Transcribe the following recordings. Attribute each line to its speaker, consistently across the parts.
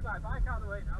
Speaker 1: my bike out of the way now.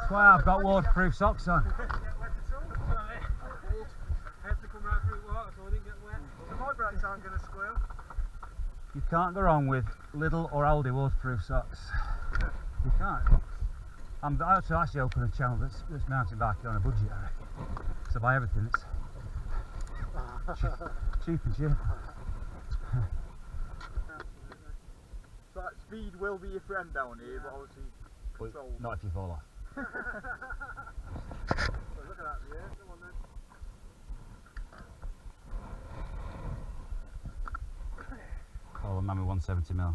Speaker 1: That's why I've got waterproof socks on.
Speaker 2: My brakes aren't going to squeal.
Speaker 1: You can't go wrong with Lidl or Aldi waterproof socks. You can't. I actually open a channel that's mountain biking on a budget, I reckon. So I buy everything that's cheap and cheap.
Speaker 2: So that speed will be your friend down here, but obviously control.
Speaker 1: Not if you fall off.
Speaker 2: So look at that, yeah. Come on then.
Speaker 1: Oh, a man with 170mm.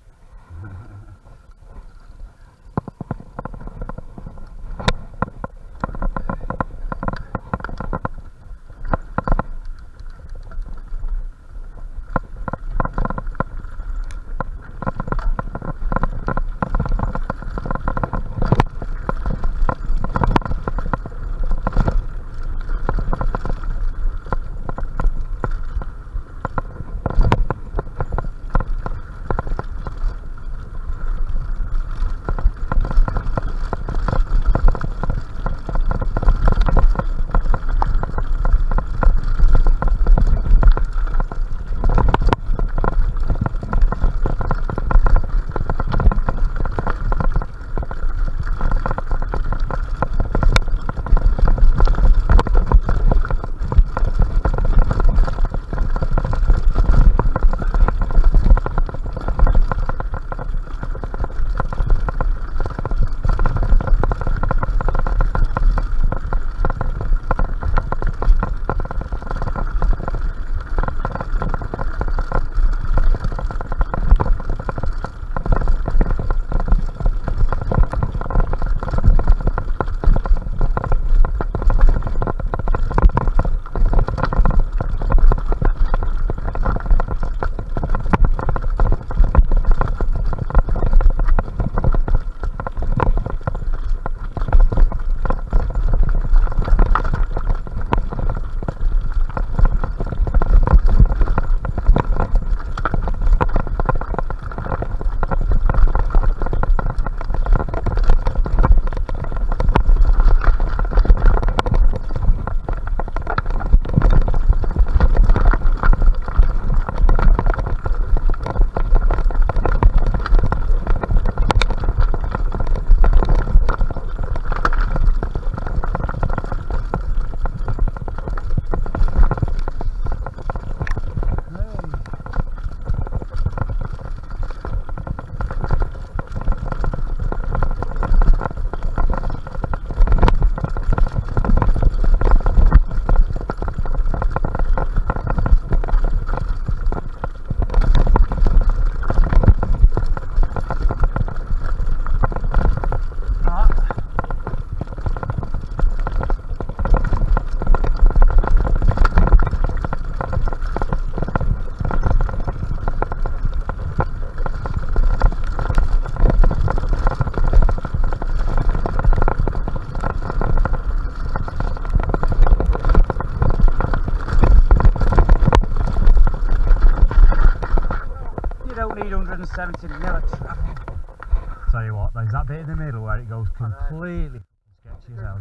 Speaker 1: Need 170 to never travel. Tell you what, there's that bit in the middle where it goes completely sketchy as hell.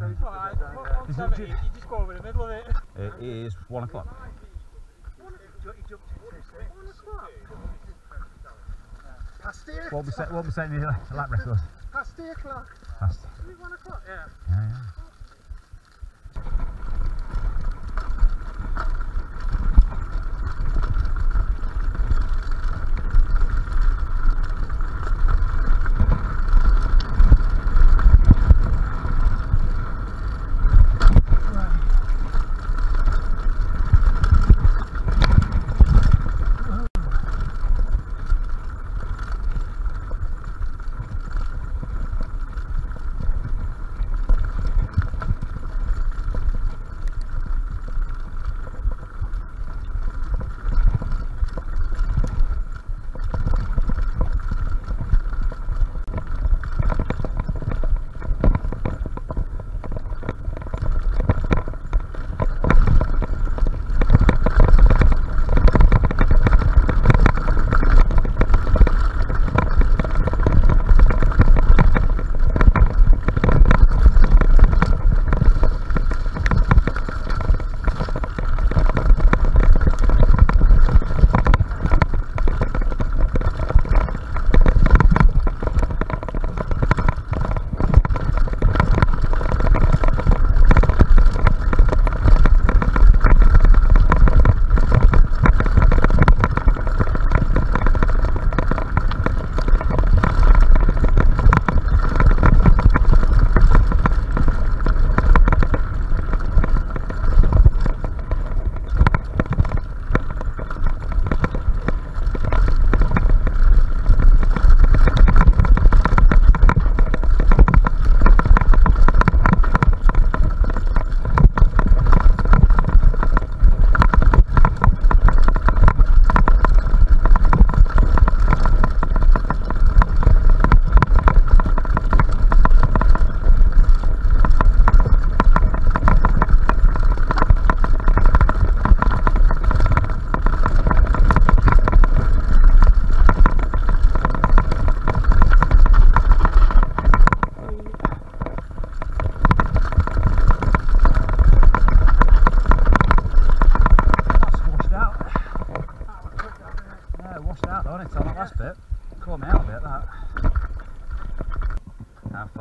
Speaker 2: You just go over the middle of it.
Speaker 1: It is 1 o'clock.
Speaker 2: 1 o'clock? Past 8 o'clock?
Speaker 1: What was setting the lap record?
Speaker 2: Past 8 o'clock?
Speaker 1: Past.
Speaker 2: Is it 1 o'clock? Yeah.
Speaker 1: Yeah.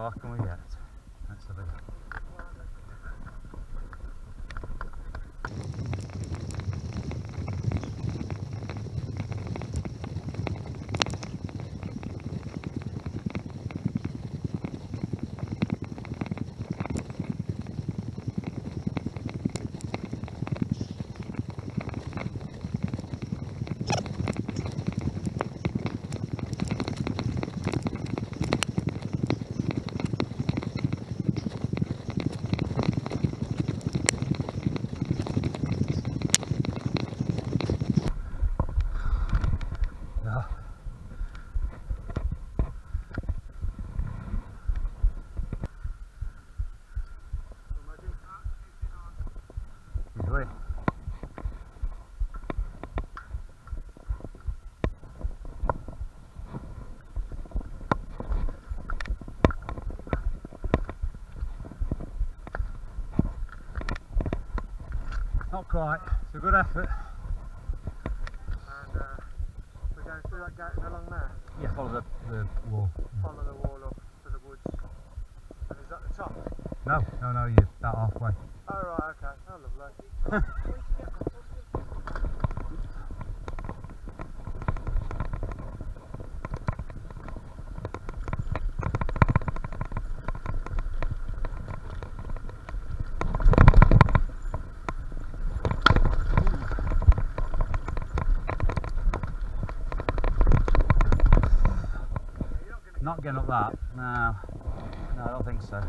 Speaker 1: far can we get? Let's have a go. Usually. Not quite, it's a good effort.
Speaker 2: And we're going through that gate and along there?
Speaker 1: Yeah, follow the wall.
Speaker 2: Follow the wall up to the woods. And is that the top?
Speaker 1: No, you're about halfway.
Speaker 2: Oh right, okay. Oh lovely.
Speaker 1: Not getting up that. No, I don't think so.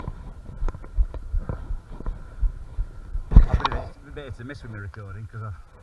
Speaker 1: I've been a bit hit and miss with my recording because I've